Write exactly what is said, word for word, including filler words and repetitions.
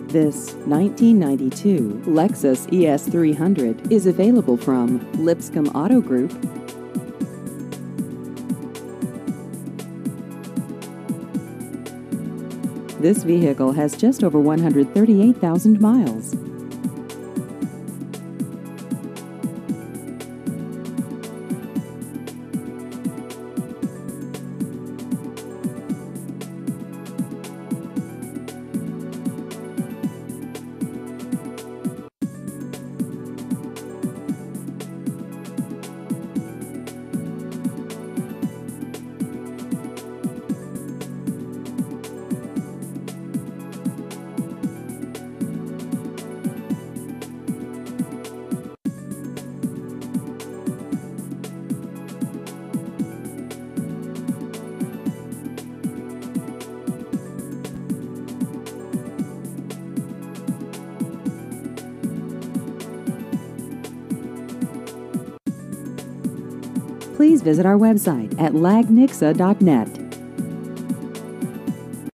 This nineteen ninety-two Lexus E S three hundred is available from Lipscomb Auto Group. This vehicle has just over one hundred thirty-eight thousand miles. Please visit our website at lag nixa dot net.